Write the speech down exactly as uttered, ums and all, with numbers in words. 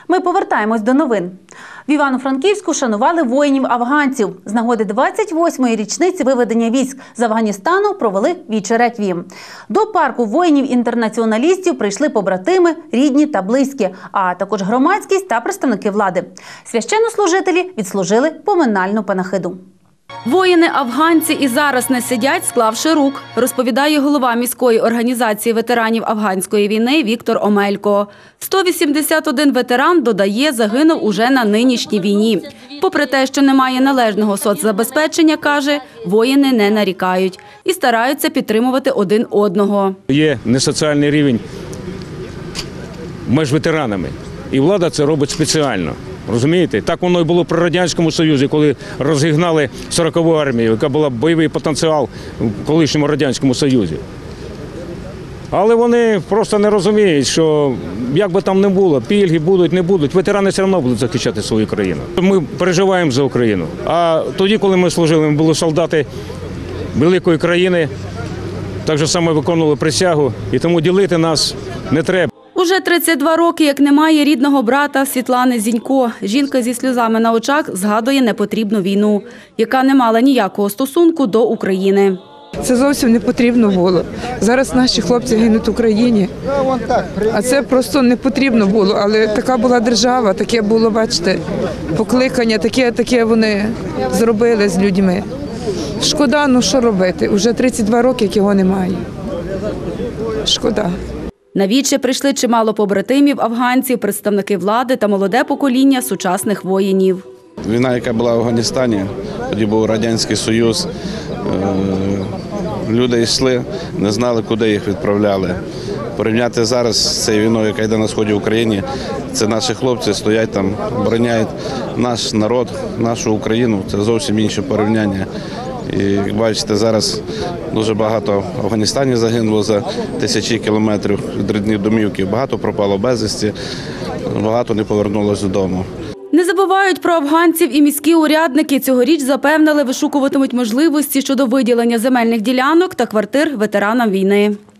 Ми повертаємось до новин. В Івано-Франківську шанували воїнів-афганців. З нагоди двадцять восьмої річниці виведення військ з Афганістану провели віче-реквієм. До парку воїнів-інтернаціоналістів прийшли побратими, рідні та близькі, а також громадськість та представники влади. Священнослужителі відслужили поминальну панахиду. Воїни-афганці і зараз не сидять, склавши рук, розповідає голова міської організації ветеранів афганської війни Віктор Омелько. сто вісімдесят один ветеран, додає, загинув уже на нинішній війні. Попри те, що немає належного соцзабезпечення, каже, воїни не нарікають і стараються підтримувати один одного. Є несоціальний рівень між ветеранами, і влада це робить спеціально. Розумієте? Так воно і було при Радянському Союзі, коли розігнали сорокову армію, яка була бойовий потенціал в колишньому Радянському Союзі. Але вони просто не розуміють, що як би там не було, пільги будуть, не будуть, ветерани все одно будуть захищати свою країну. Ми переживаємо за Україну. А тоді, коли ми служили, ми були солдати великої країни, так же само виконували присягу, і тому ділити нас не треба. Уже тридцять два роки, як немає рідного брата Світлани Зінько. Жінка зі сльозами на очах згадує непотрібну війну, яка не мала ніякого стосунку до України. Це зовсім не потрібно було. Зараз наші хлопці гинуть в Україні, а це просто не потрібно було. Але така була держава, таке було, бачите, покликання, таке, таке вони зробили з людьми. Шкода, ну що робити, уже тридцять два роки, як його немає. Шкода. На віче прийшли чимало побратимів, афганців, представники влади та молоде покоління сучасних воїнів. Війна, яка була в Афганістані, тоді був Радянський Союз, люди йшли, не знали, куди їх відправляли. Порівняти зараз з цією війною, яка йде на сході України, це наші хлопці стоять там, обороняють наш народ, нашу Україну, це зовсім інше порівняння. І, як бачите, зараз дуже багато в Афганістані загинуло за тисячі кілометрів від рідних домівки. Багато пропало безвісті, багато не повернулося додому. Не забувають про афганців і міські урядники. Цьогоріч запевнили, вишукуватимуть можливості щодо виділення земельних ділянок та квартир ветеранам війни.